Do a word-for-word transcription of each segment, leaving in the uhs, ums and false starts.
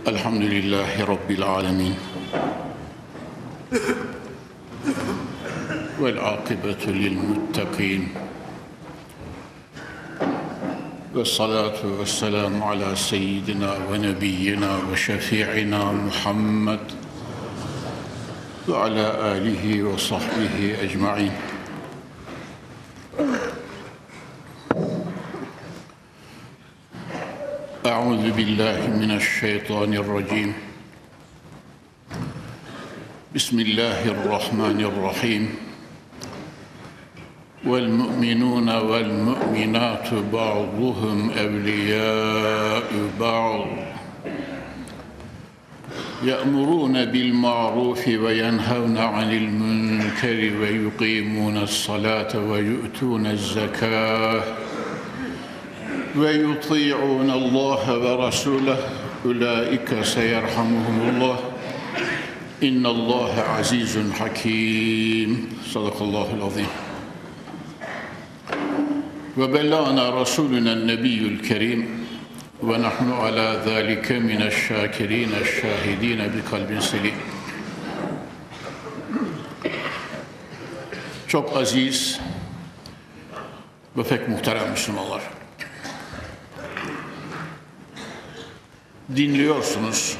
Elhamdülillahi Rabbil alemin. Vel akibetu lil muttaqin. Ve salatu ve selamu ala seyyidina ve nebiyyina ve şefi'ina Muhammed ve ala alihi ve sahbihi ecma'in. Euzu billahi mineşşeytanirracim. Bismillahirrahmanirrahim. Vel mu'minun vel mu'minatu ba'duhum evliya'u ba'd. Ya'murun bil ma'rufi ve yenhevne 'anil munkeri ve yuqimunas salate ve yu'tunez zekâh. Ve yuti'un Allah ve Rasulah ulaika seyerhamuhumullah innallaha azizun hakim. Sadakallahul azim. Ve bellagana rasuluna nebiyyul kerim ve nahnu ala zalika mineşşakirin eşşahidin bi kalbin selim. Çok aziz ve pek muhterem Müslümanlar, dinliyorsunuz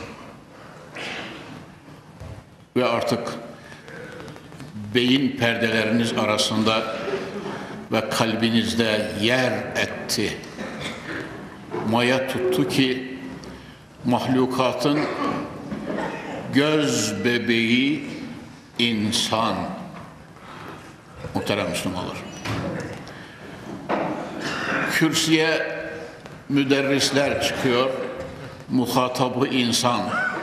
ve artık beyin perdeleriniz arasında ve kalbinizde yer etti, maya tuttu ki mahlukatın göz bebeği insan. Muhterem Müslümanlar, kürsüye müderrisler çıkıyor, muhatabı insan.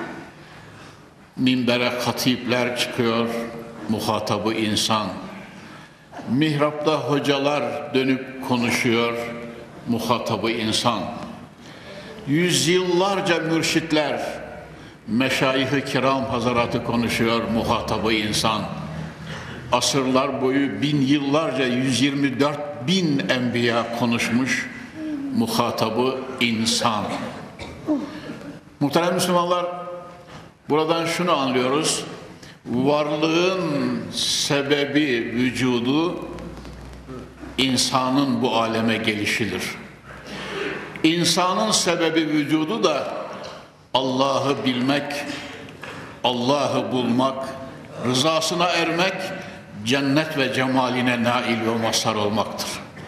Minbere hatipler çıkıyor, muhatabı insan. Mihrapta hocalar dönüp konuşuyor, muhatabı insan. Yüzyıllarca mürşitler, meşayih-i kiram hazaratı konuşuyor, muhatabı insan. Asırlar boyu bin yıllarca yüz yirmi dört bin enbiya konuşmuş, muhatabı insan. Muhterem Müslümanlar, buradan şunu anlıyoruz: varlığın sebebi, vücudu insanın bu aleme gelişidir. İnsanın sebebi, vücudu da Allah'ı bilmek, Allah'ı bulmak, rızasına ermek, cennet ve cemaline nail ve mazhar olmaktır.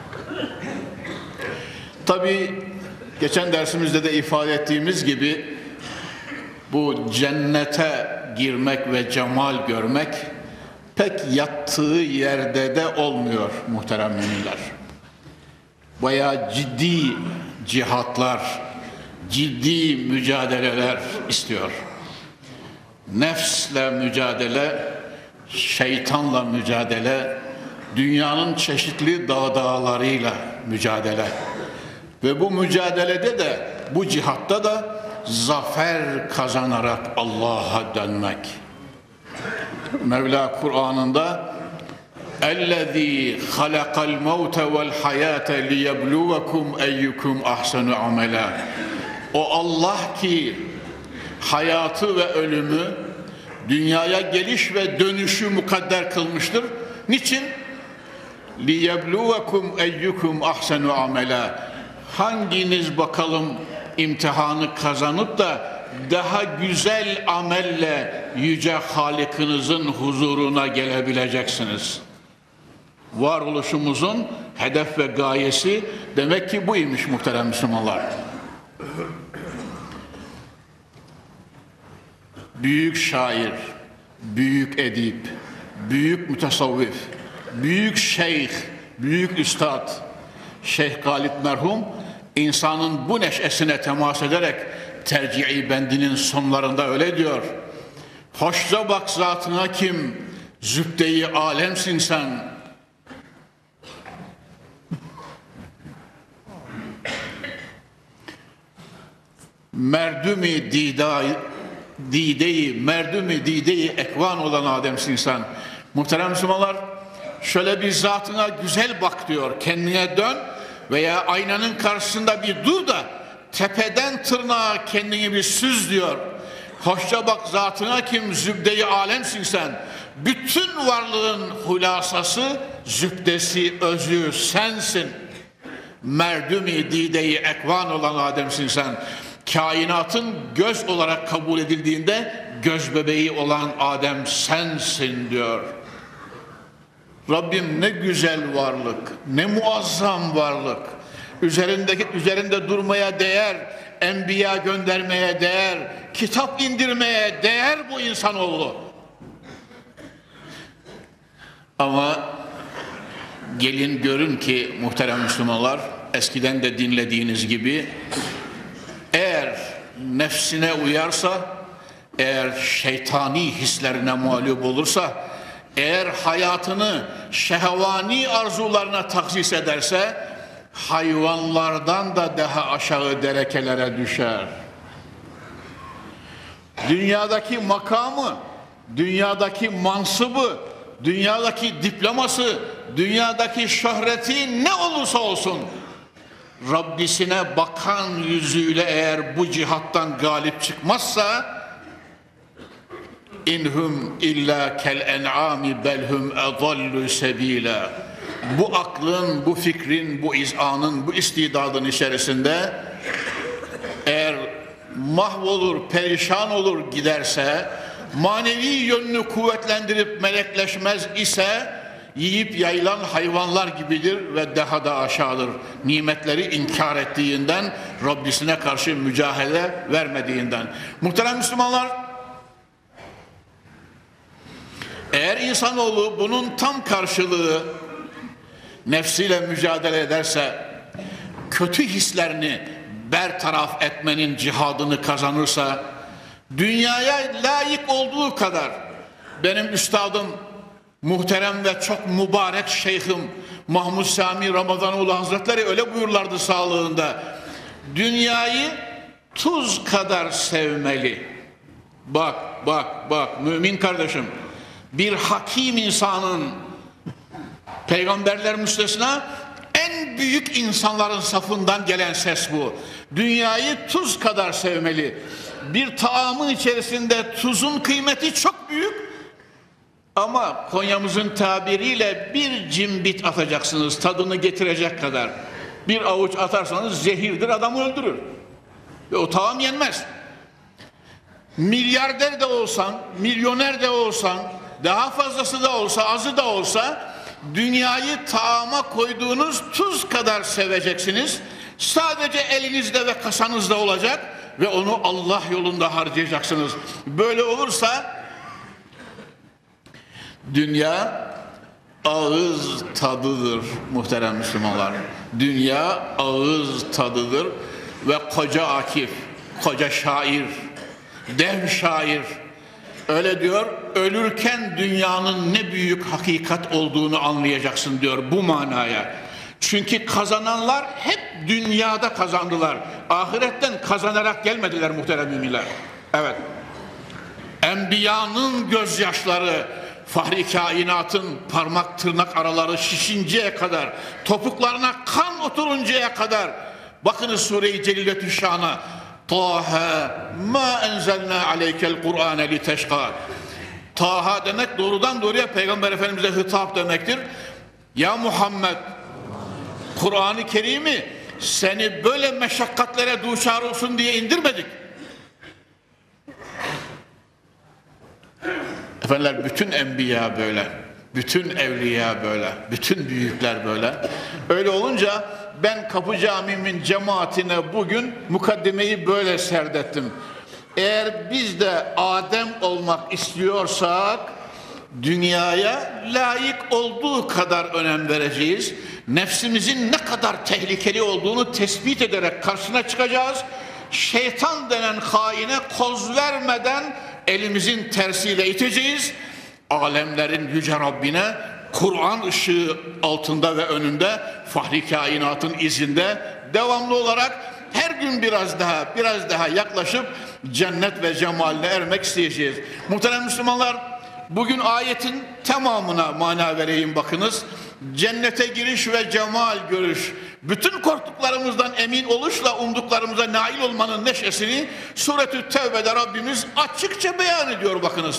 Tabii geçen dersimizde de ifade ettiğimiz gibi bu cennete girmek ve cemal görmek pek yattığı yerde de olmuyor muhterem müminler. Bayağı ciddi cihatlar, ciddi mücadeleler istiyor. Nefsle mücadele, şeytanla mücadele, dünyanın çeşitli dağdağlarıyla mücadele. Ve bu mücadelede de, bu cihatta da zafer kazanarak Allah'a dönmek. Mevla Kur'an'ında اَلَّذ۪ي خَلَقَ الْمَوْتَ وَالْحَيَاةَ لِيَبْلُوَكُمْ اَيُّكُمْ اَحْسَنُ عَمَلًا. O Allah ki hayatı ve ölümü, dünyaya geliş ve dönüşü mukadder kılmıştır. Niçin? لِيَبْلُوَكُمْ اَيُّكُمْ اَحْسَنُ عَمَلًا. Hanginiz bakalım imtihanı kazanıp da daha güzel amelle yüce Halık'ınızın huzuruna gelebileceksiniz? Varoluşumuzun hedef ve gayesi demek ki buymuş muhterem Müslümanlar. Büyük şair, büyük edip, büyük mütesavvif, büyük şeyh, büyük üstad Şeyh Galip merhum, insanın bu neşesine temas ederek tercih-i bendinin sonlarında öyle diyor: hoşça bak zatına kim, zübde-i alemsin sen. Merdüm-i dide-i merdüm-i dide-i ekvan olan Adem'sin sen. Muhterem Müslümanlar, şöyle bir zatına güzel bak diyor, kendine dön veya aynanın karşısında bir dur da tepeden tırnağa kendini bir süz diyor. Hoşça bak zatına kim, zübde-i alemsin sen. Bütün varlığın hulasası, zübdesi, özü sensin. Merdumi dide-i ekvan olan Adem'sin sen. Kainatın göz olarak kabul edildiğinde göz bebeği olan Adem sensin diyor. Rabbim ne güzel varlık, ne muazzam varlık. Üzerindeki üzerinde durmaya değer, enbiya göndermeye değer, kitap indirmeye değer bu insanoğlu. Ama gelin görün ki muhterem Müslümanlar, eskiden de dinlediğiniz gibi, eğer nefsine uyarsa, eğer şeytani hislerine mağlup olursa, eğer hayatını şehvani arzularına taksis ederse, hayvanlardan da daha aşağı derekelere düşer. Dünyadaki makamı, dünyadaki mansıbı, dünyadaki diploması, dünyadaki şöhreti ne olursa olsun, Rabbisine bakan yüzüyle eğer bu cihattan galip çıkmazsa, inhum illa kel en'ami belhum edallu sebila. Bu aklın, bu fikrin, bu izanın, bu istidadın içerisinde eğer mahvolur, perişan olur giderse, manevi yönünü kuvvetlendirip melekleşmez ise, yiyip yayılan hayvanlar gibidir ve daha da aşağıdır. Nimetleri inkar ettiğinden, Rabbisine karşı mücadele vermediğinden. Muhterem Müslümanlar, eğer insanoğlu bunun tam karşılığı nefsiyle mücadele ederse, kötü hislerini bertaraf etmenin cihadını kazanırsa, dünyaya layık olduğu kadar, benim üstadım, muhterem ve çok mübarek şeyhim Mahmud Sami Ramazanoğlu Hazretleri öyle buyurlardı sağlığında, dünyayı tuz kadar sevmeli. Bak, bak, bak mümin kardeşim, bir hakim insanın, peygamberler müstesna, en büyük insanların safından gelen ses bu. Dünyayı tuz kadar sevmeli. Bir taamın içerisinde tuzun kıymeti çok büyük, ama Konya'mızın tabiriyle bir cimbit atacaksınız tadını getirecek kadar. Bir avuç atarsanız zehirdir, adamı öldürür. Ve o taam yenmez. Milyarder de olsan, milyoner de olsan, daha fazlası da olsa, azı da olsa, dünyayı taama koyduğunuz tuz kadar seveceksiniz. Sadece elinizde ve kasanızda olacak ve onu Allah yolunda harcayacaksınız. Böyle olursa dünya ağız tadıdır muhterem Müslümanlar. Dünya ağız tadıdır ve koca Akif, koca şair, dev şair öyle diyor, ölürken dünyanın ne büyük hakikat olduğunu anlayacaksın diyor bu manaya. Çünkü kazananlar hep dünyada kazandılar. Ahiretten kazanarak gelmediler muhterem müminler. Evet. Enbiyanın gözyaşları, fahri kainatın parmak tırnak araları şişinceye kadar, topuklarına kan oturuncaya kadar, bakınız Sure-i Celiletü Şan'a, Taha ma enzelna aleykel Kur'ane li teşka. Taha demek doğrudan doğruya Peygamber Efendimiz'e hitap demektir. Ya Muhammed, Kur'an-ı Kerim'i seni böyle meşakkatlere duçar olsun diye indirmedik. Efendiler, bütün enbiya böyle, bütün evliya böyle, bütün büyükler böyle. Öyle olunca ben Kapı Camii'min cemaatine bugün mukaddimeyi böyle serdettim. Eğer biz de Adem olmak istiyorsak, dünyaya layık olduğu kadar önem vereceğiz. Nefsimizin ne kadar tehlikeli olduğunu tespit ederek karşısına çıkacağız. Şeytan denen haine koz vermeden elimizin tersiyle iteceğiz. Alemlerin yüce Rabbine Kur'an ışığı altında ve önünde, fahri kainatın izinde devamlı olarak her gün biraz daha biraz daha yaklaşıp cennet ve cemaline ermek isteyeceğiz. Muhterem Müslümanlar, Bugün ayetin tamamına mana vereyim bakınız. Cennete giriş ve cemal görüş, bütün korktuklarımızdan emin oluşla umduklarımıza nail olmanın neşesini Sure-i Tevbe'de Rabbimiz açıkça beyan ediyor bakınız.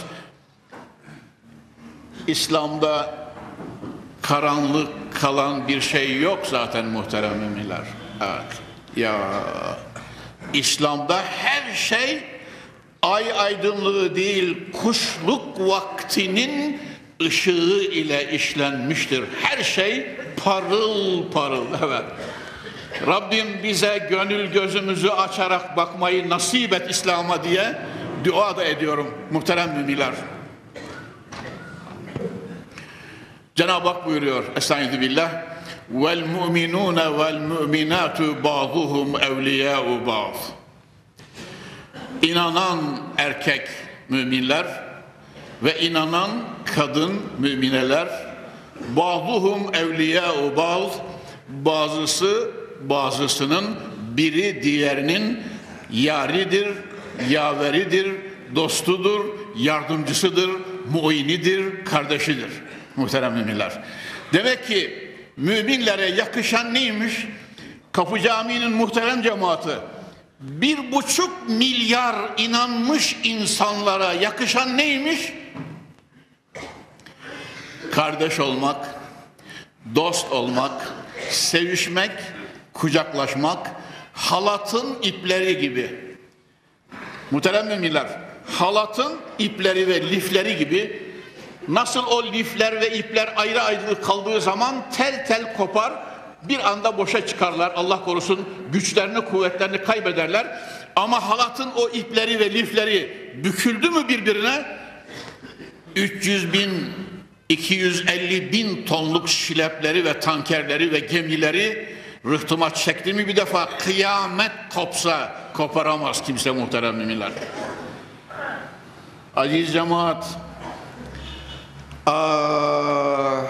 İslam'da karanlık kalan bir şey yok zaten muhterem müminler. Evet. Ya İslam'da her şey ay aydınlığı değil, kuşluk vaktinin ışığı ile işlenmiştir. Her şey parıl parıl. Evet. Rabbim bize gönül gözümüzü açarak bakmayı nasip et İslam'a diye dua da ediyorum muhterem müminler. Cenab-ı Hak buyuruyor Estaizu billah vel mu'minune vel mu'minatu ba'duhum evliya'u ba'd. İnanan erkek müminler ve inanan kadın mümineler ba'duhum evliya'u ba'd, bazısı bazısının biri diğerinin yaridir, yaveridir, dostudur, yardımcısıdır, muinidir, kardeşidir. Muhterem müminler. Demek ki müminlere yakışan neymiş? Kapı Camii'nin muhterem cemaati, bir buçuk milyar inanmış insanlara yakışan neymiş? Kardeş olmak, dost olmak, sevişmek, kucaklaşmak, halatın ipleri gibi. Muhterem müminler, halatın ipleri ve lifleri gibi. Nasıl o lifler ve ipler ayrı ayrı kaldığı zaman tel tel kopar, bir anda boşa çıkarlar. Allah korusun, güçlerini, kuvvetlerini kaybederler. Ama halatın o ipleri ve lifleri büküldü mü birbirine, üç yüz bin, iki yüz elli bin tonluk şilepleri ve tankerleri ve gemileri rıhtıma çekti mi bir defa, kıyamet kopsa koparamaz kimse muhterem müminler. Aziz cemaat, ah,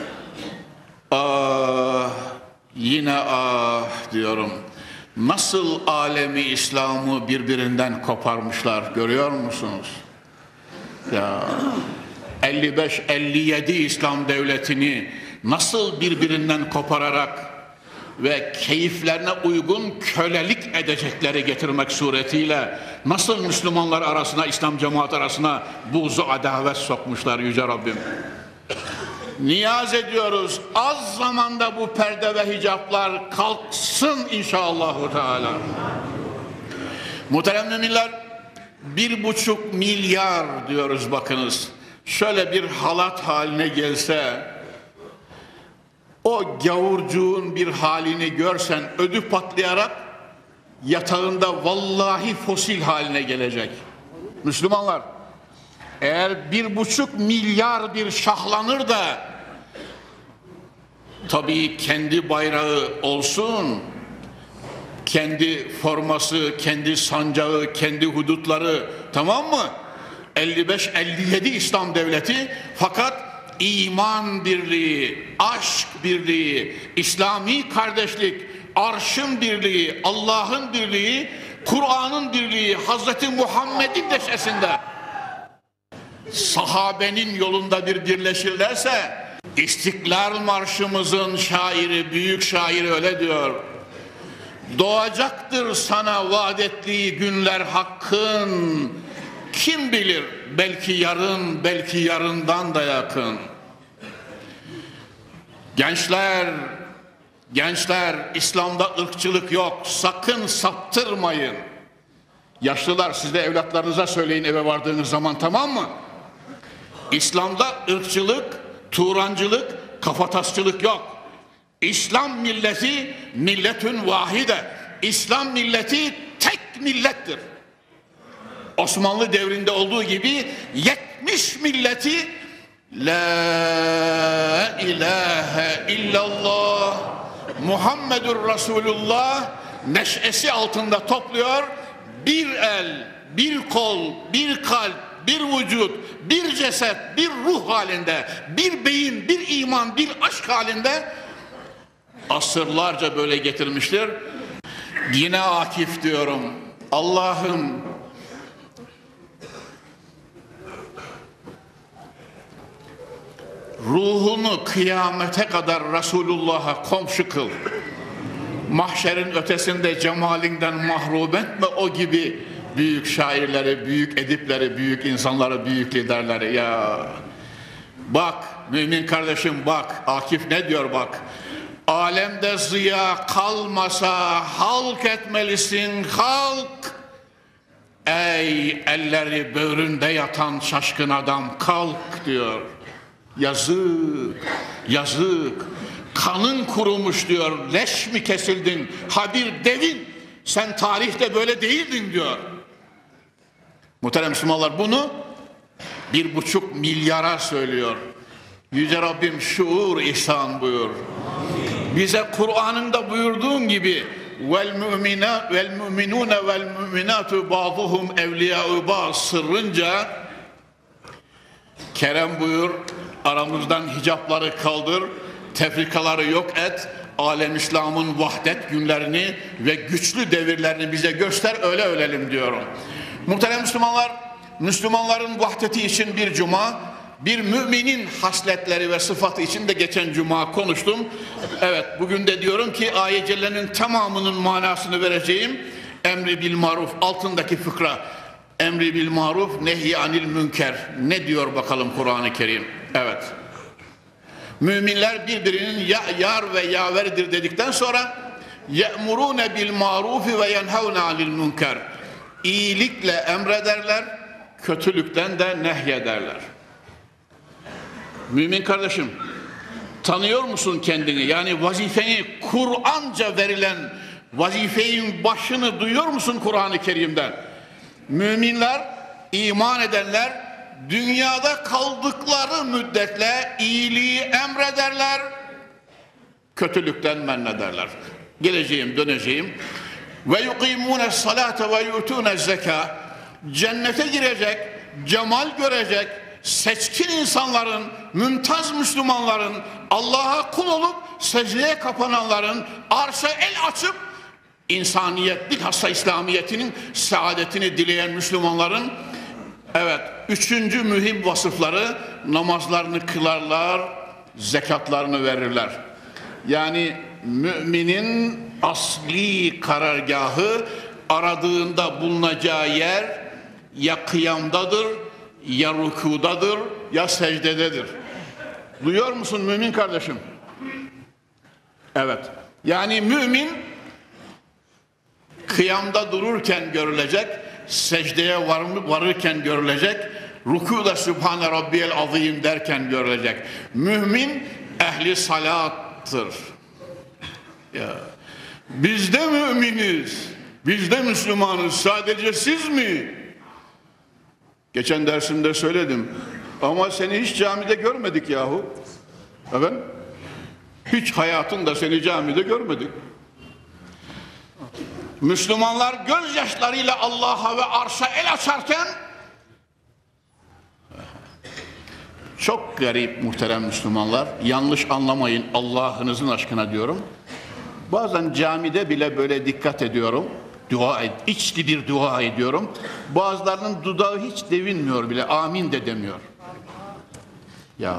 ah, yine ah diyorum. Nasıl alemi İslam'ı birbirinden koparmışlar, görüyor musunuz? Ya elli beş elli yedi İslam devletini nasıl birbirinden kopararak ve keyiflerine uygun kölelik edecekleri getirmek suretiyle nasıl Müslümanlar arasına, İslam cemaat arasına buğzu adavet sokmuşlar Yüce Rabbim. Niyaz ediyoruz, az zamanda bu perde ve hicaplar kalksın inşallahü teala. Muhterem müminler, bir buçuk milyar diyoruz bakınız. Şöyle bir halat haline gelse, o gavurcuğun bir halini görsen ödü patlayarak yatağında vallahi fosil haline gelecek. Müslümanlar, eğer bir buçuk milyar bir şahlanır da tabii kendi bayrağı olsun, kendi forması, kendi sancağı, kendi hudutları, tamam mı? elli beş elli yedi İslam devleti, fakat iman birliği, aşk birliği, İslami kardeşlik, arşın birliği, Allah'ın birliği, Kur'an'ın birliği, Hazreti Muhammed'in neşesinde, sahabenin yolunda bir birleşirlerse, İstiklal Marşımızın şairi, büyük şair öyle diyor: doğacaktır sana vaat ettiği günler hakkın, kim bilir belki yarın, belki yarından da yakın. Gençler, gençler, İslam'da ırkçılık yok, sakın saptırmayın. Yaşlılar, siz de evlatlarınıza söyleyin eve vardığınız zaman, tamam mı? İslam'da ırkçılık, Turancılık, kafatasçılık yok. İslam milleti milletün vahide. İslam milleti tek millettir. Osmanlı devrinde olduğu gibi yetmiş milleti La ilahe illallah Muhammedur Resulullah neşesi altında topluyor. Bir el, bir kol, bir kalp, bir vücut, bir ceset, bir ruh halinde, bir beyin, bir iman, bir aşk halinde asırlarca böyle getirmiştir. Yine Akif diyorum, Allah'ım ruhunu kıyamete kadar Resulullah'a komşu kıl. Mahşerin ötesinde cemalinden mahrum etme o gibi büyük şairleri, büyük edipleri, büyük insanları, büyük liderleri. Ya bak mümin kardeşim, bak Akif ne diyor, bak. Alemde ziya kalmasa halk etmelisin, halk. Ey elleri böğründe yatan şaşkın adam, kalk diyor. Yazık, yazık. Kanın kurumuş diyor. Leş mi kesildin? Ha bir devin. Sen tarihte böyle değildin diyor. Muhterem Müslümanlar, bunu bir buçuk milyara söylüyor. Yüce Rabbim şuur ihsan buyur. Bize Kur'an'ında buyurduğun gibi vel müminat vel müminune vel müminatu ba'duhum evliya'u ba'd sırrınca Kerem buyur, aramızdan hicapları kaldır, tefrikaları yok et, alem İslam'ın vahdet günlerini ve güçlü devirlerini bize göster, öyle ölelim diyorum. Muhterem Müslümanlar, Müslümanların vahdeti için bir cuma, bir müminin hasletleri ve sıfatı için de geçen cuma konuştum. Evet, bugün de diyorum ki ayet-i celle'nin tamamının manasını vereceğim. Emri bil maruf altındaki fıkra. Emri bil maruf, nehy anil münker. Ne diyor bakalım Kur'an-ı Kerim? Evet. Müminler birbirinin ya yar ve yaveridir dedikten sonra ye'murune bil marufi ve yenhevne anil münker. İyilikle emrederler, kötülükten de nehyederler. Mümin kardeşim, tanıyor musun kendini? Yani vazifeni, Kur'anca verilen vazifenin başını duyuyor musun Kur'an-ı Kerim'den? Müminler, iman edenler dünyada kaldıkları müddetle iyiliği emrederler, kötülükten men ederler. Geleceğim, döneceğim. Ve yukimune salate ve yutune zeka. Cennete girecek, cemal görecek seçkin insanların, mümtaz Müslümanların, Allah'a kul olup secdeye kapananların, arşa el açıp insaniyet, bilhassa İslamiyetinin saadetini dileyen Müslümanların, evet, üçüncü mühim vasıfları, namazlarını kılarlar, zekatlarını verirler. Yani müminin asli karargahı, aradığında bulunacağı yer ya kıyamdadır, ya rükudadır, ya secdededir. Duyuyor musun mümin kardeşim? Evet. Yani mümin kıyamda dururken görülecek, secdeye var, varırken görülecek, rükuda Sübhane Rabbiyel Azim derken görülecek. Mümin ehli salattır. Ya, biz de müminiz, biz de Müslümanız, sadece siz mi? Geçen dersimde söyledim. Ama seni hiç camide görmedik yahu. Evet. Hiç hayatında seni camide görmedik. Müslümanlar gözyaşlarıyla Allah'a ve arşa el açarken çok garip muhterem Müslümanlar. Yanlış anlamayın, Allah'ınızın aşkına diyorum. Bazen camide bile böyle dikkat ediyorum. Dua et, içli bir dua ediyorum. Bazılarının dudağı hiç devinmiyor bile, amin de demiyor. Ya.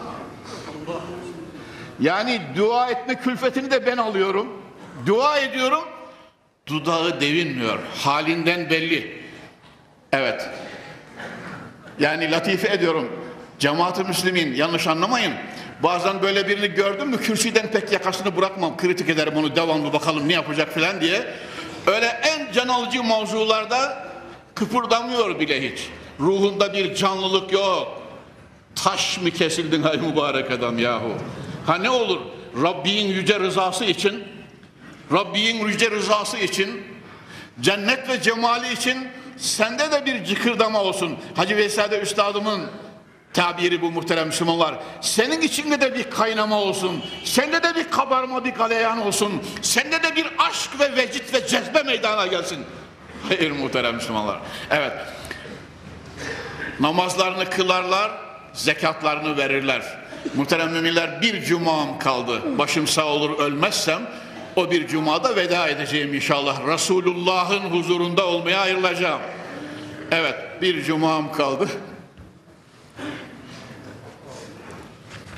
Yani dua etme külfetini de ben alıyorum. Dua ediyorum, dudağı devinmiyor. Halinden belli. Evet. Yani latife ediyorum. Cemaat-ı Müslümin, yanlış anlamayın. Bazen böyle birini gördüm mü kürsüden pek yakasını bırakmam. Kritik ederim onu, devamlı bakalım ne yapacak falan diye. Öyle en can alıcı mevzularda kıpırdamıyor bile hiç. Ruhunda bir canlılık yok. Taş mı kesildin hay mübarek adam yahu? Ha ne olur? Rabbin yüce rızası için, Rabbin yüce rızası için, cennet ve cemali için sende de bir cıkırdama olsun. Hacı Veysade Üstadımın tabiri bu muhterem Müslümanlar. Senin içinde de bir kaynama olsun. Sende de bir kabarma, bir galeyan olsun. Sende de bir aşk ve vecid ve cezbe meydana gelsin. Hayır muhterem Müslümanlar. Evet. Namazlarını kılarlar, zekatlarını verirler. Muhterem müminler, bir cumam kaldı. Başım sağ olur ölmezsem o bir cumada veda edeceğim inşallah. Resulullah'ın huzurunda olmaya ayrılacağım. Evet, bir cumam kaldı.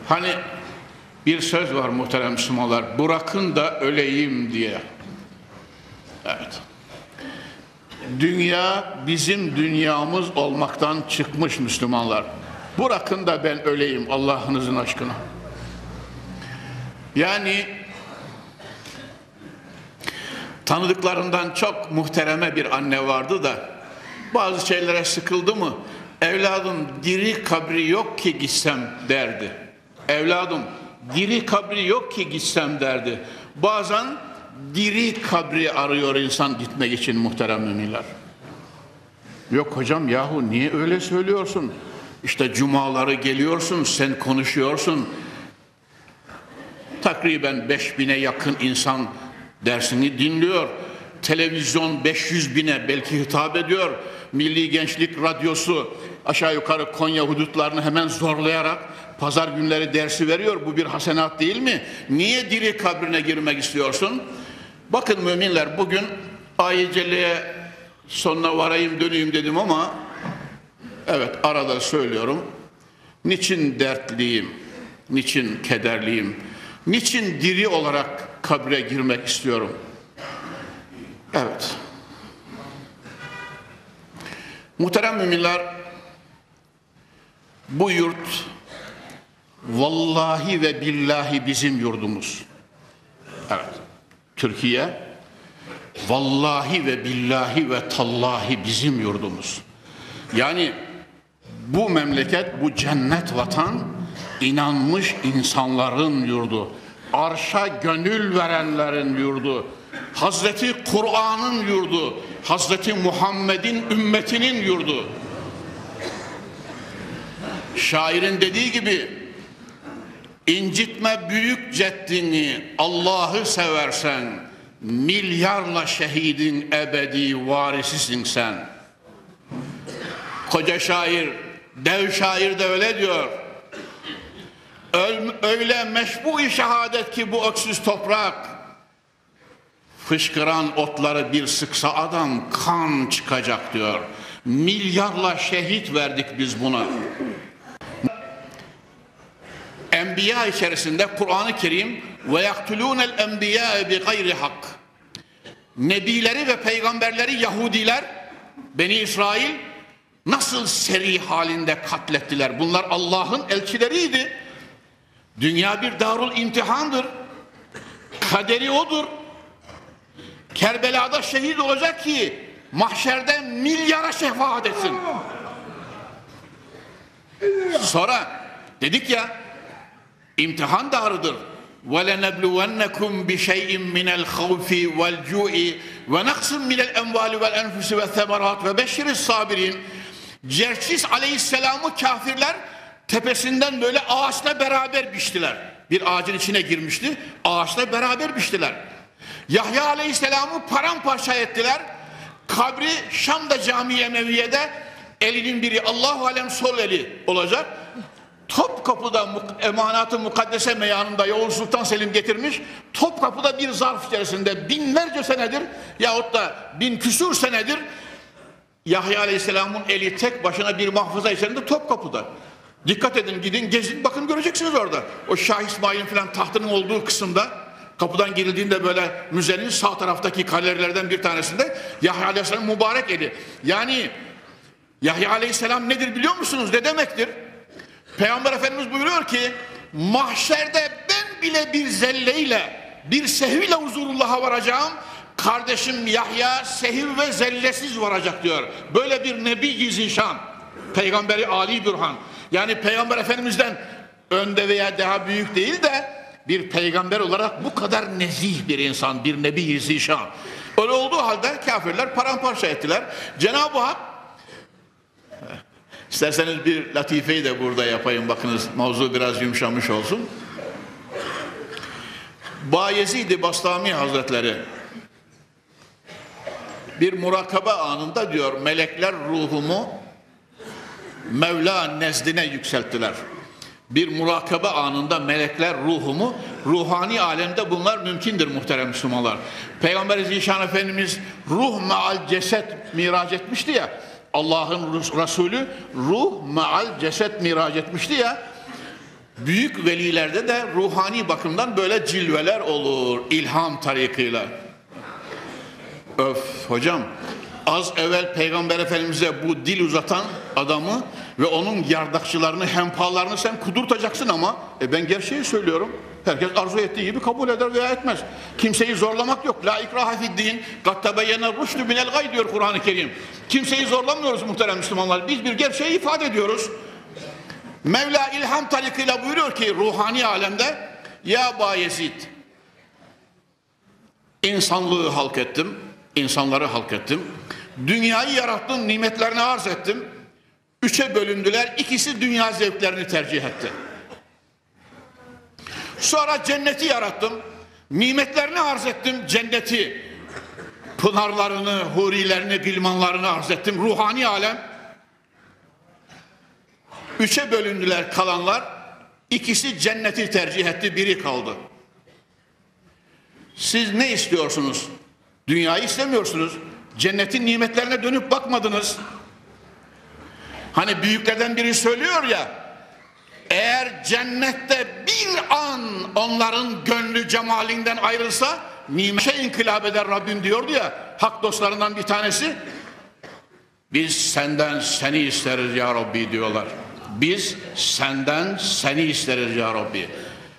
Hani bir söz var muhterem Müslümanlar, bırakın da öleyim diye. Evet. Dünya bizim dünyamız olmaktan çıkmış Müslümanlar. Bırakın da ben öleyim Allah'ınızın aşkına. Yani tanıdıklarından çok muhtereme bir anne vardı da bazı şeylere sıkıldı mı, evladım diri kabri yok ki gitsem derdi. Evladım diri kabri yok ki gitsem derdi. Bazen diri kabri arıyor insan gitmek için muhterem müminler. Yok hocam yahu niye öyle söylüyorsun? İşte cumaları geliyorsun, sen konuşuyorsun. Takriben beş bine yakın insan dersini dinliyor. Televizyon beş yüz bine belki hitap ediyor. Milli Gençlik Radyosu aşağı yukarı Konya hudutlarını hemen zorlayarak pazar günleri dersi veriyor. Bu bir hasenat değil mi? Niye diri kabrine girmek istiyorsun? Bakın müminler, bugün Ayet-i Celle'ye sonuna varayım döneyim dedim ama evet arada söylüyorum. Niçin dertliyim? Niçin kederliyim? Niçin diri olarak kabre girmek istiyorum? Evet. Muhterem müminler, bu yurt vallahi ve billahi bizim yurdumuz. Evet. Türkiye vallahi ve billahi ve tallahi bizim yurdumuz. Yani bu memleket, bu cennet vatan inanmış insanların yurdu. Arşa gönül verenlerin yurdu. Hazreti Kur'an'ın yurdu. Hazreti Muhammed'in ümmetinin yurdu. Şairin dediği gibi, incitme büyük ceddini, Allah'ı seversen, milyarla şehidin ebedi varisisin sen. Koca şair, dev şair de öyle diyor. Öyle meşbu-i şehadet ki bu öksüz toprak, fışkıran otları bir sıksa adam kan çıkacak diyor. Milyarla şehit verdik biz buna. Enbiya içerisinde Kur'an-ı Kerim ve yaktulûnel enbiyâe bi gayri hak. Nebileri ve peygamberleri Yahudiler, Beni İsrail nasıl seri halinde katlettiler? Bunlar Allah'ın elçileriydi. Dünya bir darul imtihandır. Kaderi odur. Kerbela'da şehit olacak ki mahşerde milyara şefaat etsin. Sonra dedik ya, imtihan darıdır. وَلَنَبْلُوَنَّكُمْ بِشَيْءٍ مِنَ الْخَوْفِ وَالْجُوءِ وَنَقْصٍ مِنَ الْاَنْوَالِ وَالْاَنْفُسِ وَالثَّمَرَاتِ وَبَشِّرِ الصَّابِرِينَ. Cerçis aleyhisselamı kafirler tepesinden böyle ağaçla beraber biçtiler. Bir ağacın içine girmişti, ağaçla beraber biçtiler. Yahya aleyhisselamı paramparça ettiler. Kabri Şam'da Cami-i Emeviye'de, elinin biri Allahu alem sol eli olacak. Topkapı'da emanat-ı mukaddese meyanında Yavuz Sultan Selim getirmiş. Topkapı'da bir zarf içerisinde binlerce senedir yahut da bin küsur senedir Yahya Aleyhisselam'ın eli tek başına bir mahfuza içerisinde Topkapı'da. Dikkat edin, gidin gezin, bakın göreceksiniz orada. O Şah İsmail'in falan tahtının olduğu kısımda, kapıdan girildiğinde böyle müzenin sağ taraftaki galerilerden bir tanesinde Yahya Aleyhisselam'ın mübarek eli. Yani Yahya Aleyhisselam nedir biliyor musunuz? Ne demektir? Peygamber Efendimiz buyuruyor ki, mahşerde ben bile bir zelleyle, bir sehviyle huzurullah'a varacağım. Kardeşim Yahya sehiv ve zellesiz varacak diyor. Böyle bir nebi-i zişan, peygamberi Ali Bürhan. Yani Peygamber Efendimiz'den önde veya daha büyük değil de bir peygamber olarak bu kadar nezih bir insan, bir nebi-i zişan. Öyle olduğu halde kafirler paramparça ettiler. Cenab-ı Hak, İsterseniz bir latifeyi de burada yapayım, bakınız mevzu biraz yumuşamış olsun. Bayezid-i Bastami Hazretleri bir murakabe anında diyor, melekler ruhumu Mevla nezdine yükselttiler. Bir murakabe anında melekler ruhumu, ruhani alemde bunlar mümkündür muhterem Müslümanlar. Peygamber-i Zişan Efendimiz ruh meal ceset miraç etmişti ya, Allah'ın Resulü ruh meal ceset miraç etmişti ya, Büyük velilerde de ruhani bakımdan böyle cilveler olur ilham tarikıyla. Öf hocam, az evvel Peygamber Efendimiz'e bu dil uzatan adamı ve onun yardakçılarını, hempalarını sen kudurtacaksın ama e ben gerçeği söylüyorum. Herkes arzu ettiği gibi kabul eder veya etmez. Kimseyi zorlamak yok. La ikraha fi'd-din, kad tebeyyene ruşdü minel gay diyor Kur'an-ı Kerim. Kimseyi zorlamıyoruz muhterem Müslümanlar. Biz bir gerçeği ifade ediyoruz. Mevla ilham tarikıyla buyuruyor ki ruhani alemde, ya Bayezid, insanlığı halk ettim, insanları halk ettim, dünyayı yarattım, nimetlerini arz ettim, üçe bölündüler, ikisi dünya zevklerini tercih etti. Sonra cenneti yarattım, nimetlerini arz ettim, cenneti, pınarlarını, hurilerini, gılmanlarını arz ettim, ruhani alem. Üçe bölündüler kalanlar, ikisi cenneti tercih etti, biri kaldı. Siz ne istiyorsunuz? Dünyayı istemiyorsunuz. Cennetin nimetlerine dönüp bakmadınız. Hani büyüklerden biri söylüyor ya, eğer cennette bir an onların gönlü cemalinden ayrılsa, nimete inkılap eder Rabbim diyordu ya, hak dostlarından bir tanesi. Biz senden seni isteriz ya Rabbi diyorlar. Biz senden seni isteriz ya Rabbi.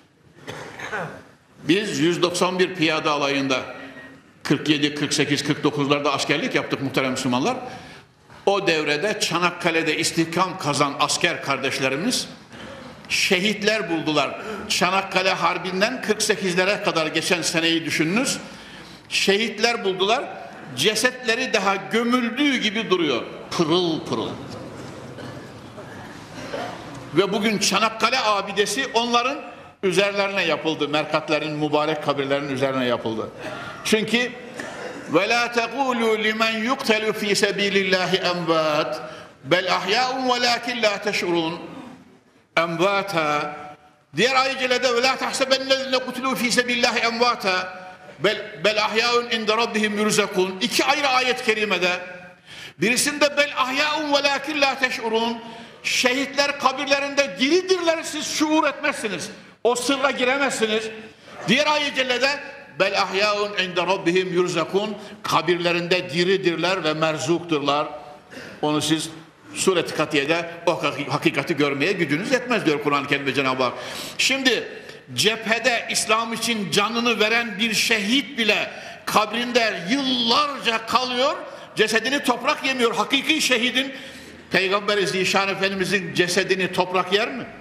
Biz yüz doksan bir piyade alayında kırk yedi, kırk sekiz, kırk dokuzlarda askerlik yaptık muhterem Müslümanlar. O devrede Çanakkale'de istihkam kazan asker kardeşlerimiz şehitler buldular. Çanakkale Harbi'nden kırk sekizlere kadar geçen seneyi düşününüz. Şehitler buldular. Cesetleri daha gömüldüğü gibi duruyor. Pırıl pırıl. Ve bugün Çanakkale abidesi onların üzerlerine yapıldı. Merkatlerin, mübarek kabirlerin üzerine yapıldı. Çünkü وَلَا تَقُولُوا لِمَنْ يُقْتَلُ ف۪ي سَب۪يلِ اللّٰهِ اَنْوَاتٍ بَلْ اَحْيَاءٌ وَلَاكِنْ لَا تَشْعُرُونَ اَنْوَاتًا. Diğer ayet-i celede وَلَا تَحْسَبَنَّ الَّذِينَ قُتِلُوا ف۪ي سَب۪يلِ اللّٰهِ اَنْوَاتًا بَلْ اَحْيَاءٌ اِنْدَ رَبِّهِمْ يُرْزَقُونَ. İki ayrı ayet-i kerimede, birisinde bel ahyaun velakin la teş'urun, şehitler kabirlerinde diridirler, siz şuur etmezsiniz, o sırra giremezsiniz. Diğer ayet-i cellede bel ahyaun inde rabbihim yurzakun, kabirlerinde diridirler ve merzukturlar. Onu siz Sure-i Katiye'de o hakikati görmeye gücünüz yetmez diyor Kur'an-ı Kerim'de Cenab-ı Hak. Şimdi cephede İslam için canını veren bir şehit bile kabrinde yıllarca kalıyor, cesedini toprak yemiyor. Hakiki şehidin, Peygamber-i Zişan Efendimizin cesedini toprak yer mi?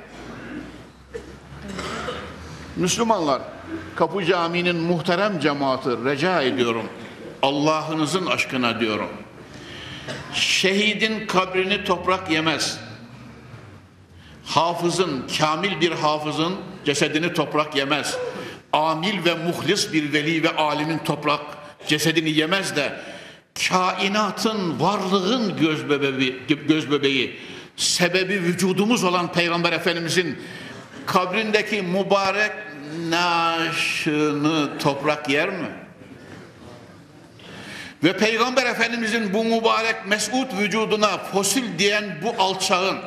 Müslümanlar, Kapı Camii'nin muhterem cemaati, rica ediyorum, Allah'ınızın aşkına diyorum, şehidin kabrini toprak yemez. Hafızın, kamil bir hafızın cesedini toprak yemez. Amil ve muhlis bir veli ve alimin toprak cesedini yemez de, kainatın, varlığın göz bebeği, göz bebeği, sebebi vücudumuz olan Peygamber Efendimizin kabrindeki mübarek naaşını toprak yer mi? Ve Peygamber Efendimizin bu mübarek mesut vücuduna fosil diyen bu alçağın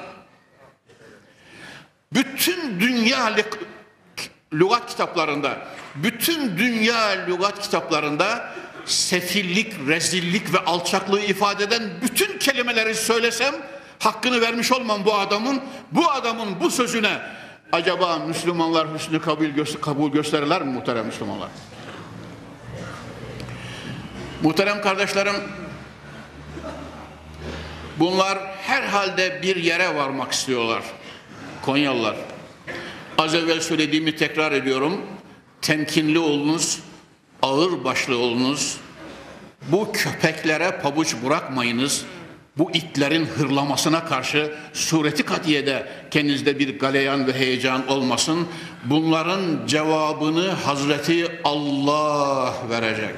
bütün dünya lügat kitaplarında, bütün dünya lügat kitaplarında sefillik, rezillik ve alçaklığı ifade eden bütün kelimeleri söylesem hakkını vermiş olmam bu adamın. Bu adamın bu sözüne acaba Müslümanlar hüsnü kabul, gö kabul gösterirler mi muhterem Müslümanlar? Muhterem kardeşlerim, bunlar herhalde bir yere varmak istiyorlar. Konyalılar. Az evvel söylediğimi tekrar ediyorum. Temkinli olunuz, ağır başlı olunuz. Bu köpeklere pabuç bırakmayınız. Bu itlerin hırlamasına karşı sureti katiyede kendinizde bir galeyan ve heyecan olmasın. Bunların cevabını Hazreti Allah verecek.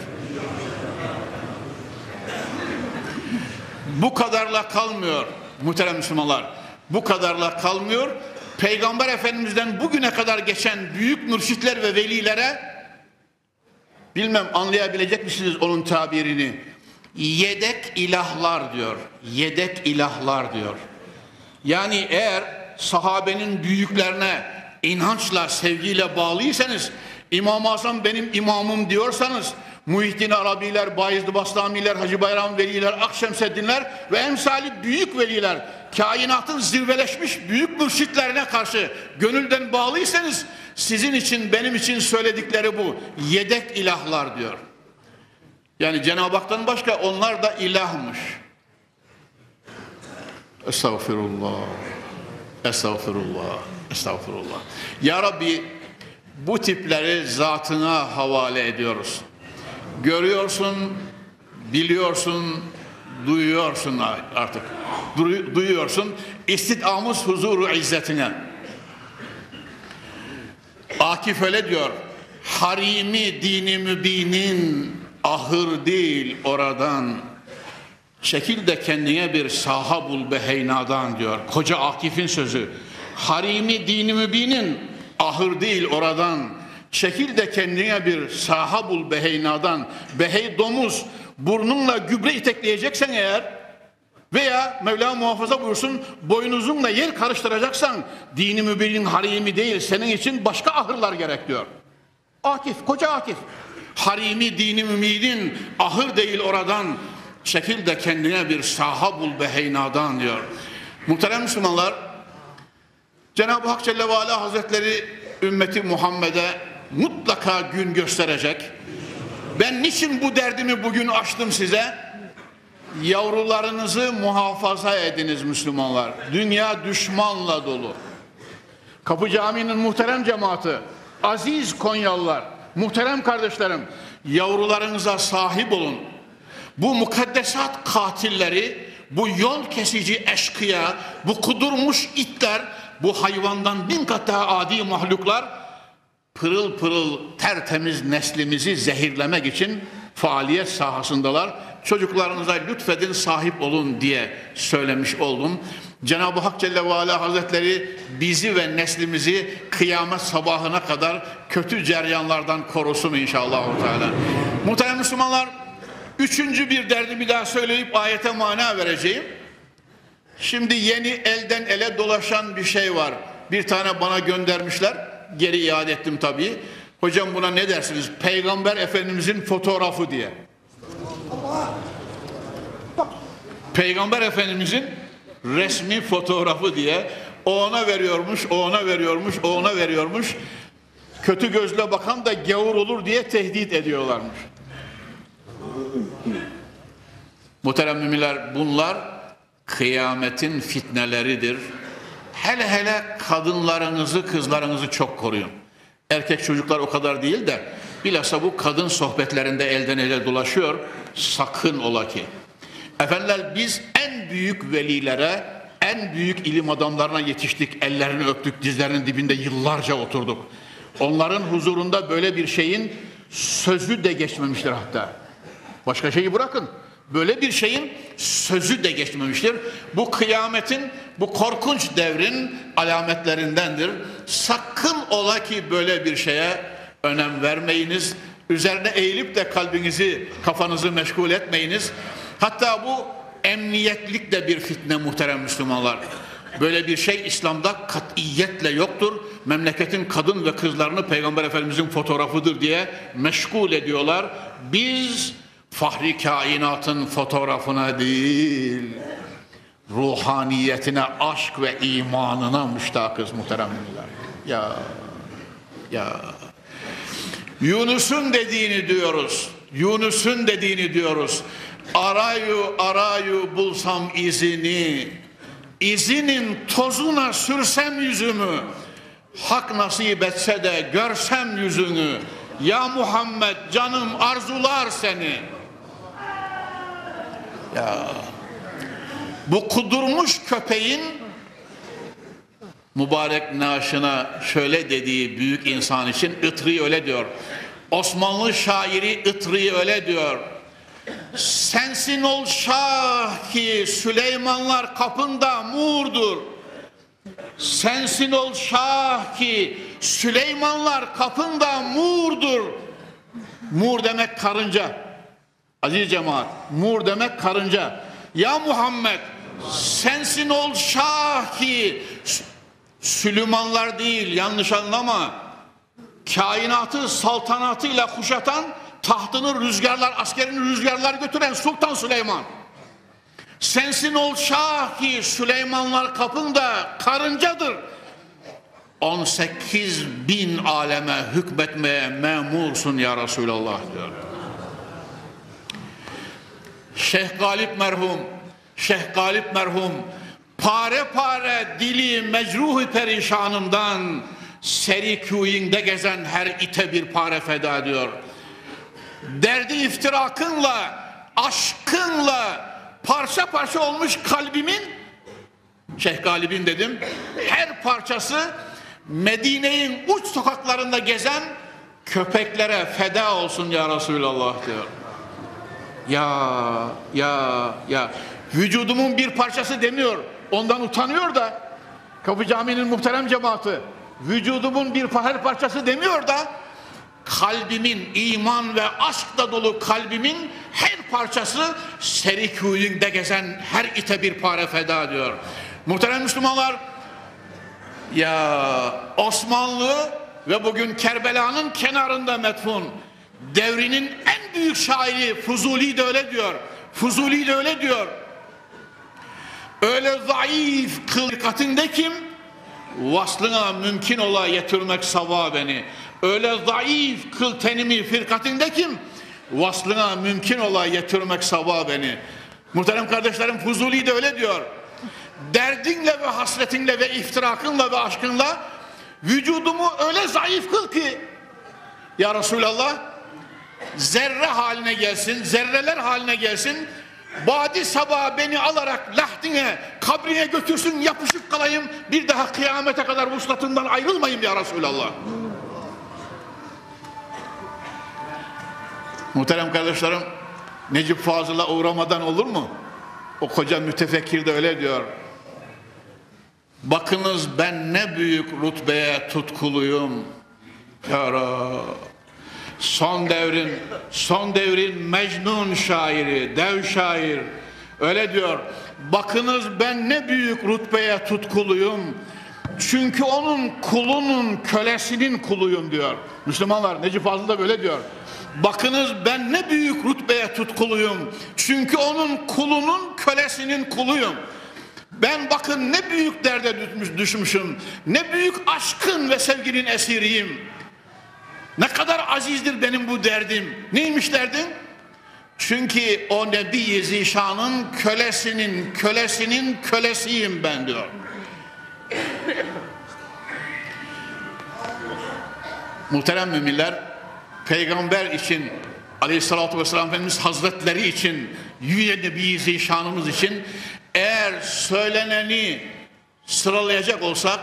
Bu kadarla kalmıyor muhterem Müslümanlar. Bu kadarla kalmıyor. Peygamber Efendimiz'den bugüne kadar geçen büyük mürşitler ve velilere, bilmem anlayabilecek misiniz onun tabirini? Yedek ilahlar diyor. Yedek ilahlar diyor. Yani eğer sahabenin büyüklerine inançla, sevgiyle bağlıysanız, İmam-ı Azam benim imamım diyorsanız, Muhyiddin Arabiler, Bayezid Bastamiler, Hacı Bayram Veliler, Akşemseddinler ve emsali büyük veliler, kainatın zirveleşmiş büyük mürşitlerine karşı gönülden bağlıysanız, sizin için, benim için söyledikleri bu. Yedek ilahlar diyor. Yani Cenab-ı Hak'tan başka onlar da ilahmış. Estağfirullah. Estağfirullah. Estağfirullah. Ya Rabbi, bu tipleri zatına havale ediyoruz. Görüyorsun, biliyorsun, duyuyorsun artık. Duyuyorsun. İstidamız huzuru izzetine. Akif öyle diyor. Harimi dini mübinin ahır değil oradan. Çekil de kendine bir saha bul beheynadan diyor. Koca Akif'in sözü. Harimi dini mübinin ahır değil oradan. Çekil de kendine bir saha bul beheynadan. Behey domuz, burnunla gübre itekleyeceksen eğer veya Mevla muhafaza buyursun boynuzunla yer karıştıracaksan dini mübinin harimi değil, senin için başka ahırlar gerek diyor. Akif, koca Akif. Harimi dini müminin ahır değil oradan. Çekil de kendine bir saha bul beheynadan diyor. Muhterem Müslümanlar, Cenab-ı Hak Celle ve Ala Hazretleri ümmeti Muhammed'e mutlaka gün gösterecek. Ben niçin bu derdimi bugün açtım size? Yavrularınızı muhafaza ediniz Müslümanlar. Dünya düşmanla dolu. Kapı Camii'nin muhterem cemaati, aziz Konyalılar, muhterem kardeşlerim, yavrularınıza sahip olun. Bu mukaddesat katilleri, bu yol kesici eşkıya, bu kudurmuş itler, bu hayvandan bin kat daha adi mahluklar pırıl pırıl tertemiz neslimizi zehirlemek için faaliyet sahasındalar. Çocuklarınıza lütfedin, sahip olun diye söylemiş oldum. Cenab-ı Hak Celle ve Ala Hazretleri bizi ve neslimizi kıyamet sabahına kadar kötü ceryanlardan korusun inşallah. Muhterem Müslümanlar, üçüncü bir derdi bir daha söyleyip ayete mana vereceğim. Şimdi yeni elden ele dolaşan bir şey var. Bir tane bana göndermişler. Geri iade ettim tabii. Hocam buna ne dersiniz? Peygamber Efendimizin fotoğrafı diye. Peygamber Efendimizin resmi fotoğrafı diye. O ona veriyormuş, o ona veriyormuş, o ona veriyormuş. Kötü gözle bakan da gavur olur diye tehdit ediyorlarmış. Muhterem müminler, bunlar kıyametin fitneleridir. Hele hele kadınlarınızı, kızlarınızı çok koruyun. Erkek çocuklar o kadar değil de bilhassa bu kadın sohbetlerinde elden ele dolaşıyor. Sakın ola ki. Efendiler, biz en büyük velilere, en büyük ilim adamlarına yetiştik. Ellerini öptük, dizlerinin dibinde yıllarca oturduk. Onların huzurunda böyle bir şeyin sözü de geçmemiştir hatta. Başka şeyi bırakın. Böyle bir şeyin sözü de geçmemiştir. Bu kıyametin, bu korkunç devrin alametlerindendir. Sakın ola ki böyle bir şeye önem vermeyiniz. Üzerine eğilip de kalbinizi, kafanızı meşgul etmeyiniz. Hatta bu emniyetlik de bir fitne muhterem Müslümanlar. Böyle bir şey İslam'da katiyetle yoktur. Memleketin kadın ve kızlarını Peygamber Efendimizin fotoğrafıdır diye meşgul ediyorlar. Biz fahri kainatın fotoğrafına değil, ruhaniyetine, aşk ve imanına müştakız muhteremler. Ya, ya. Yunus'un dediğini diyoruz. Yunus'un dediğini diyoruz. Arayu arayu bulsam izini, izinin tozuna sürsem yüzümü, hak nasip etse de görsem yüzünü, ya Muhammed canım arzular seni. Ya, bu kudurmuş köpeğin mübarek naaşına şöyle dediği büyük insan için Itri öyle diyor. Osmanlı şairi Itri öyle diyor. Sensin ol şah ki Süleymanlar kapında murdur. Sensin ol şah ki Süleymanlar kapında murdur. Mur demek karınca. Aziz cemaat, mur demek karınca. Ya Muhammed, sensin ol şah ki Süleymanlar değil, yanlış anlama, kainatı saltanatıyla kuşatan, tahtını rüzgarlar, askerini rüzgarlar götüren Sultan Süleyman. Sensin ol şah ki Süleymanlar kapında karıncadır. on sekiz bin aleme hükmetmeye memursun ya Resulallah diyor. Şeyh Galip merhum, Şeyh Galip merhum pare pare dili mecruh-i perişanından seri kuyinde gezen her ite bir pare feda ediyor. Derdi iftirakınla, aşkınla parça parça olmuş kalbimin, Şeyh Galip'in dedim, her parçası Medine'nin uç sokaklarında gezen köpeklere feda olsun ya Resulallah diyor. Ya ya ya vücudumun bir parçası demiyor, ondan utanıyor da Kapı Camii'nin muhterem cemaati, vücudumun bir her parçası demiyor da kalbimin, iman ve aşkla dolu kalbimin her parçası seri kuyunda gezen her ite bir pare feda diyor. Muhterem Müslümanlar, ya Osmanlı ve bugün Kerbela'nın kenarında metfun devrinin en büyük şairi Fuzuli de öyle diyor. Fuzuli de öyle diyor. Öyle zayıf kılkatinde kim vaslına mümkün ola yetirmek sava beni. Öyle zayıf kıl tenimi firkatinde kim vaslına mümkün ola yetirmek sava beni. Muhterem kardeşlerim, Fuzuli de öyle diyor. Derdinle ve hasretinle ve iftirakınla ve aşkınla vücudumu öyle zayıf kıl ki ya Resulallah, zerre haline gelsin, zerreler haline gelsin, badi sabah beni alarak lahdine, kabrine götürsün, yapışık kalayım, bir daha kıyamete kadar vuslatından ayrılmayayım ya Resulallah. Muhterem kardeşlerim, Necip Fazıl'a uğramadan olur mu? O koca mütefekkir de öyle diyor. Bakınız ben ne büyük rutbeye tutkuluyum. Ya Rab. Son devrin, son devrin Mecnun şairi, dev şair öyle diyor. Bakınız ben ne büyük rutbeye tutkuluyum. Çünkü onun kulunun, kölesinin kuluyum diyor. Müslümanlar, Necip Fazıl da böyle diyor. Bakınız ben ne büyük rutbeye tutkuluyum. Çünkü onun kulunun, kölesinin kuluyum. Ben bakın ne büyük derde düşmüşüm. Ne büyük aşkın ve sevginin esiriyim. Ne kadar azizdir benim bu derdim. Neymiş derdin? Çünkü o Nebi-i Zişan'ın kölesinin, kölesinin kölesiyim ben diyor. Muhterem müminler, Peygamber için, Aleyhisselatü Vesselam Efendimiz Hazretleri için, Yüce Nebi-i Zişan'ımız için eğer söyleneni sıralayacak olsak,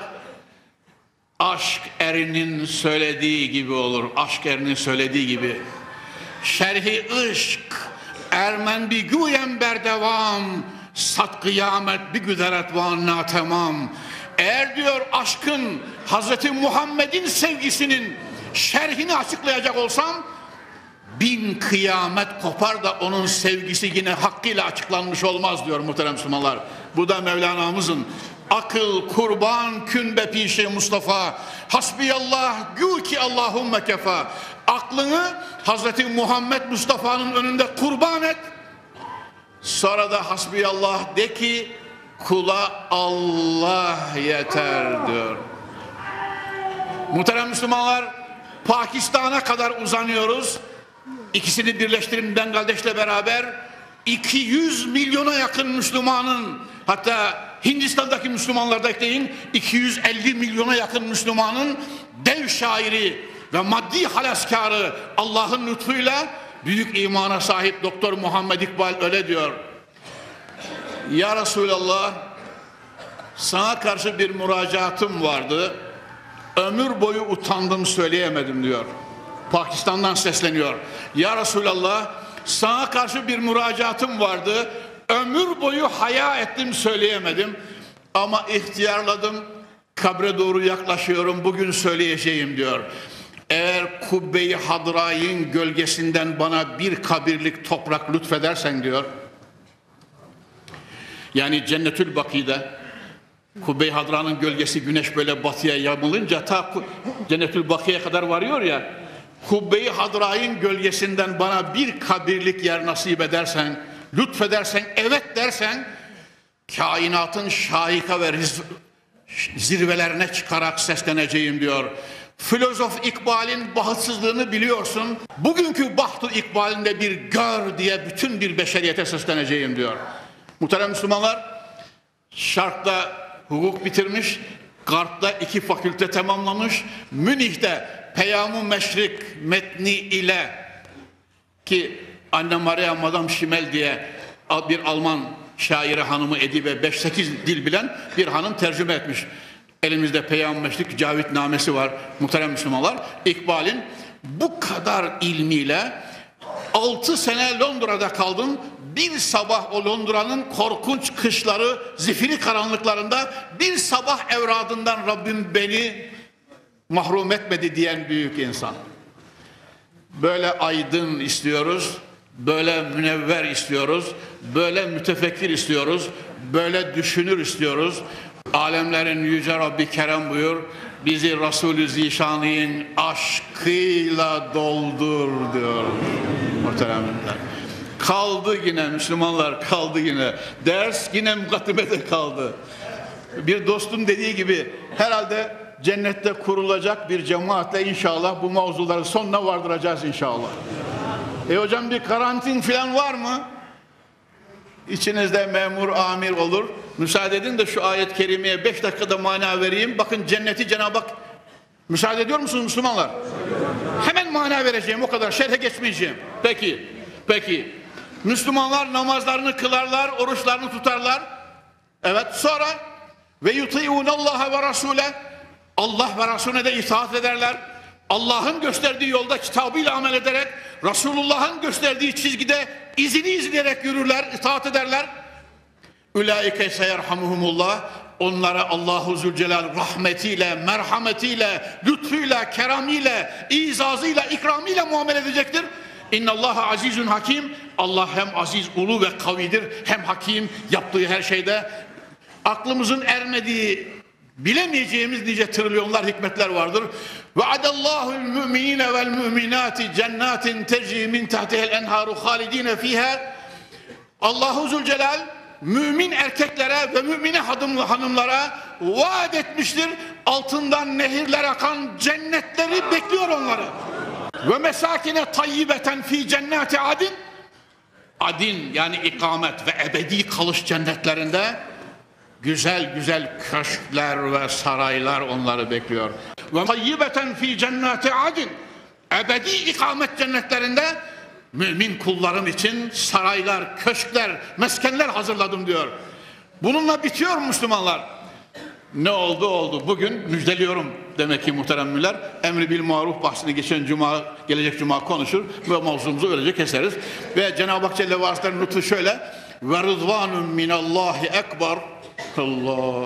aşk erinin söylediği gibi olur. Aşk erinin söylediği gibi. Şerhi ışk ermen bi güyen berdevam, sat kıyamet bi güderet van natemam. Eğer diyor aşkın, Hazreti Muhammed'in sevgisinin şerhini açıklayacak olsam, bin kıyamet kopar da onun sevgisi yine hakkıyla açıklanmış olmaz diyor muhterem Müslümanlar. Bu da Mevlana'mızın akıl kurban künbe pişe Mustafa hasbiyallah gül ki Allahumme kefa. Aklını Hazreti Muhammed Mustafa'nın önünde kurban et, sonra da hasbiyallah de ki kula Allah yeter diyor. Muhterem Müslümanlar, Pakistan'a kadar uzanıyoruz. İkisini birleştirin Bangladeş'le beraber iki yüz milyona yakın Müslümanın, hatta Hindistan'daki Müslümanlar da ekleyin, iki yüz elli milyona yakın Müslümanın dev şairi ve maddi halaskarı Allah'ın lütfuyla büyük imana sahip Doktor Muhammed İkbal öyle diyor. Ya Resulallah, sana karşı bir müracaatım vardı. Ömür boyu utandım, söyleyemedim diyor. Pakistan'dan sesleniyor. Ya Resulallah, sana karşı bir müracaatım vardı. Ömür boyu haya ettim, söyleyemedim. Ama ihtiyarladım, kabre doğru yaklaşıyorum, bugün söyleyeceğim diyor. Eğer Kubbe-i Hadra'nın gölgesinden bana bir kabirlik toprak lütfedersen diyor, yani Cennetül Baki'de Kubbe-i Hadra'nın gölgesi güneş böyle batıya yamılınca ta Cennetül Bakı'ya kadar varıyor ya. Kubbe-i Hadra'nın gölgesinden bana bir kabirlik yer nasip edersen, lütfedersen, evet dersen, kainatın şahika ve zirvelerine çıkarak sesleneceğim diyor. Filozof İkbal'in bahtsızlığını biliyorsun. Bugünkü bahtı İkbal'inde bir gör diye bütün bir beşeriyete sesleneceğim diyor. Muhterem Müslümanlar, Şark'ta hukuk bitirmiş, Garp'ta iki fakülte tamamlamış, Münih'te Peyam-ı Meşrik metni ile, ki Anne Maria Madame Schimmel diye bir Alman şairi hanımı, edibe, beş sekiz dil bilen bir hanım tercüme etmiş. Elimizde Peyam-ı Meşrik Cavitnamesi var muhterem Müslümanlar. İkbal'in bu kadar ilmiyle altı sene Londra'da kaldım. Bir sabah o Londra'nın korkunç kışları, zifiri karanlıklarında bir sabah evradından Rabbim beni mahrum etmedi diyen büyük insan. Böyle aydın istiyoruz, böyle münevver istiyoruz, böyle mütefekkir istiyoruz, böyle düşünür istiyoruz. Alemlerin yüce Rabbi Kerem buyur, bizi Resulü Zişanî'nin aşkıyla doldur diyor muhteremler. Kaldı yine Müslümanlar, kaldı yine. Ders yine mukaddimede kaldı. Bir dostum dediği gibi herhalde cennette kurulacak bir cemaatle inşallah bu mevzuları sonuna vardıracağız inşallah. E hocam bir karantin falan var mı? İçinizde memur, amir olur. Müsaade edin de şu ayet-i kerimeye beş dakikada mana vereyim. Bakın cenneti Cenab-ı Hak, müsaade ediyor musunuz Müslümanlar? Hemen mana vereceğim, o kadar şerhe geçmeyeceğim. Peki, peki. Müslümanlar namazlarını kılarlar, oruçlarını tutarlar. Evet, sonra ve yuti'ûnallâhe ve rasûle, Allah ve Resulüne de itaat ederler. Allah'ın gösterdiği yolda kitabıyla amel ederek, Resulullah'ın gösterdiği çizgide izini izleyerek yürürler, itaat ederler. Ulaike seyerhamuhumullah, onlara Allahu Zülcelal rahmetiyle, merhametiyle, lütfuyla, keramiyle, izazıyla, ikramıyla muamele edecektir. İnnallaha azizun hakim. Allah hem aziz, ulu ve kavidir, hem hakim, yaptığı her şeyde aklımızın ermediği, bilemeyeceğimiz nice trilyonlar hikmetler vardır. Ve'adallahu'l müminine vel müminati cennetin tecri min tahtiha'l enharu halidine fiha. Allahu Zülcelal mümin erkeklere ve mümine hanımlara vaat etmiştir. Altından nehirler akan cennetleri bekliyor onları. Ve mesakine tayyibeten fi cenneti adin. Adin yani ikamet ve ebedi kalış cennetlerinde güzel güzel köşkler ve saraylar onları bekliyor. Ve tayyibeten fi cenneti adin. Ebedi ikamet cennetlerinde mümin kullarım için saraylar, köşkler, meskenler hazırladım diyor. Bununla bitiyor Müslümanlar. Ne oldu oldu. Bugün müjdeliyorum demek ki muhteremler. Emri bil maruf bahsini geçen cuma, gelecek cuma konuşur ve mevzumuzu öylece keseriz. Ve Cenab-ı Hak Celle ve Aziz'in lütfu şöyle: ve rızvanun minallahi ekber. Allah.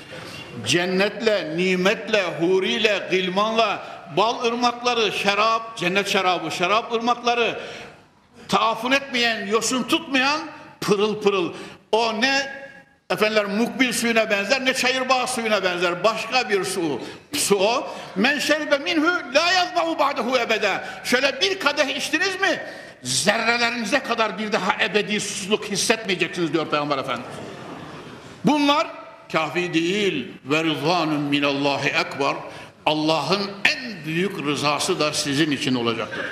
Cennetle, nimetle, huriyle, gılmanla, bal ırmakları, şarap, cennet şarabı, şarap ırmakları, taafun etmeyen, yosun tutmayan pırıl pırıl. O ne efendiler mukbil suyuna benzer, ne çayırbağı suyuna benzer. Başka bir su. Su o. Men şeribe minhu la yazmahu ba'dehu ebede. Şöyle bir kadeh içtiniz mi zerrelerinize kadar bir daha ebedi susuzluk hissetmeyeceksiniz diyor Peygamber Efendimiz. Bunlar kafi değil. Ve rızvanun minallahi ekber. Allah'ın en büyük rızası da sizin için olacaktır.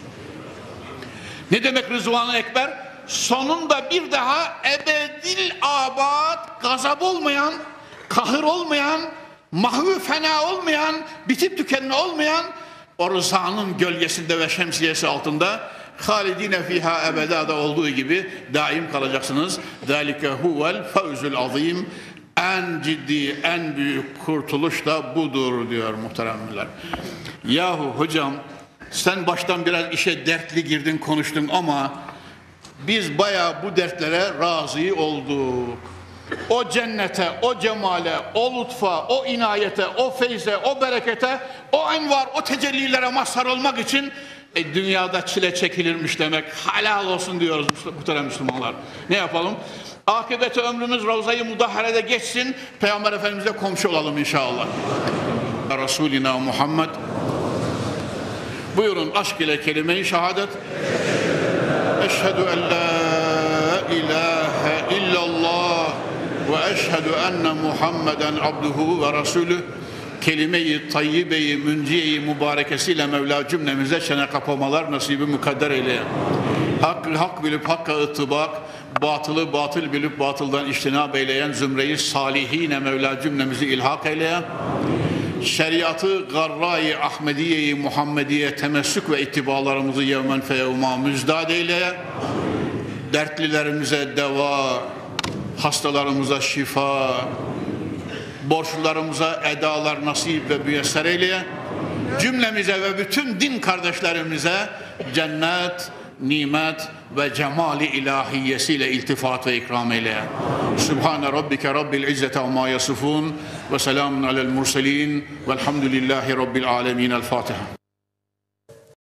Ne demek rızvan-ı ekber? Sonunda bir daha ebedil abad, gazap olmayan, kahır olmayan, mahvü fena olmayan, bitip tükenme olmayan o rızanın gölgesinde ve şemsiyesi altında halidine fiha ebedada olduğu gibi daim kalacaksınız. Zalike huvel fevzul azim. En ciddi, en büyük kurtuluş da budur diyor muhteremler. Yahu hocam sen baştan biraz işe dertli girdin, konuştun ama biz bayağı bu dertlere razı olduk. O cennete, o cemale, o lütfa, o inayete, o feyze, o berekete, o envar, o tecellilere mazhar olmak için e, dünyada çile çekilirmiş demek. Helal olsun diyoruz muhterem Müslümanlar. Ne yapalım? Akıbeti ömrümüz Ravza-i Mudahhare'de geçsin. Peygamber Efendimiz'e komşu olalım inşallah. Resulina Muhammed. Buyurun aşk ile kelime-i şehadet. Eşhedü en la ilahe illallah ve eşhedü enne Muhammeden abduhu ve resulü. Kelime-i tayyibe-i münciye-i mübarekesiyle Mevla cümlemize çene kapamalar nasibi mukadder eyle. Hakkı hak bilip hakka ıttibak, batılı batıl bilip batıldan iştinab eyleyen zümreyi salihine Mevla cümlemizi ilhak eyle. Şeriatı garra-i Ahmediye-i Muhammediye temessük ve ittibalarımızı yevmen feyevma müzdad eyle. Dertlilerimize deva, hastalarımıza şifa, borçlularımıza edalar nasip ve müyesser eyle. Cümlemize ve bütün din kardeşlerimize cennet, nimet ve cemali ilahiyesiyle iltifat ve ikram eyle. Sübhane Rabbike Rabbil İzzeti amma yasifun ve selamun alel murselin velhamdülillahi Rabbil alemin. El Fatiha.